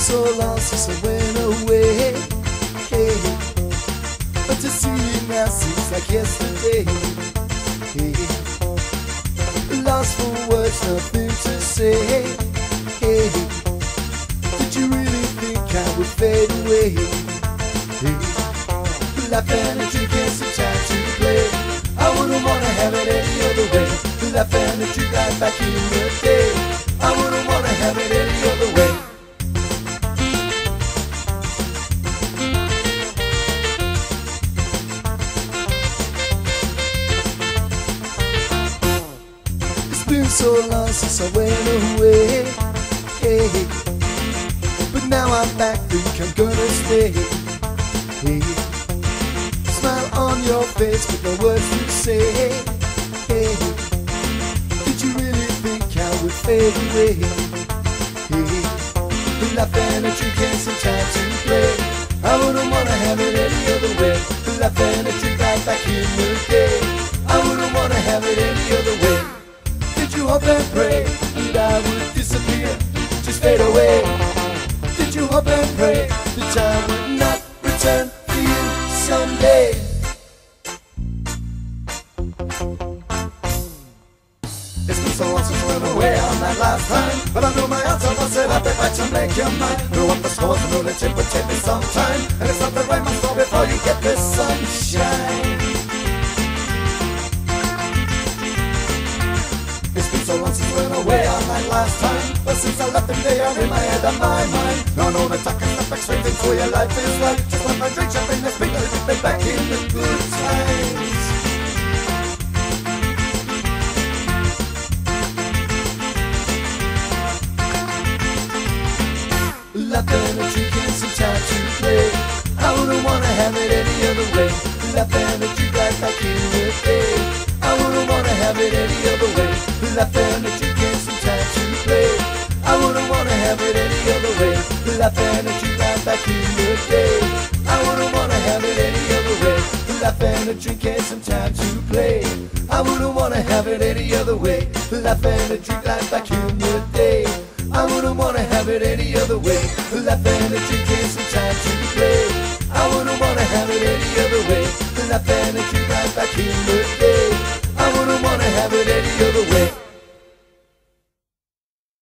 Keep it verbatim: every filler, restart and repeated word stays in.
so long since I went away. Hey, but to see you now seems like yesterday. Hey, lost for words, nothing to say. Hey, did you really think I would fade away? Hey, life and a drink and some time to play. I wouldn't wanna have it any other way. Life and a drink like back in the day. I wouldn't wanna have it any other way. It's been so long since I went away. Hey, but now I'm back, think I'm gonna stay. Hey, smile on your face with no words to say. Hey, did you really think I would fade away? Hey, the life and a drink and some time to play. I wouldn't wanna have it any other way. The life and a drink right back in the day. I wouldn't wanna have it any other way. Did you hope and pray that I would disappear, just fade away? Did you hope and pray that I would not return for you someday? It's been so long since we went away on that last time, but I know my answer was set up if I to make your mind. Know what the scores and know that it would take me some time, and it's not the right must go before you get this sunshine. It's been so long since we went away on that last time, but since I left them they are in my head and my mind. Now I know that I can step back straight into your life is like just like my drink champagne, let's bring it back in the good times. Life and a drink and some time to play. I wouldn't wanna have it any other way. Life and a drink right back in the day. I wouldn't wanna have it any other way. Life and a drink and some time to play. I wouldn't wanna have it any other way. Life and a drink right back in the day. I wouldn't wanna have it any other way. Life and a drink and some time to play. I wouldn't wanna have it any other way. Life and a drink right back in the day. I wouldn't wanna have it any other way. Life and a drink and some time to play. I wouldn't wanna have it any other way. Life and a drink right back in the day. I wouldn't wanna have it any other way.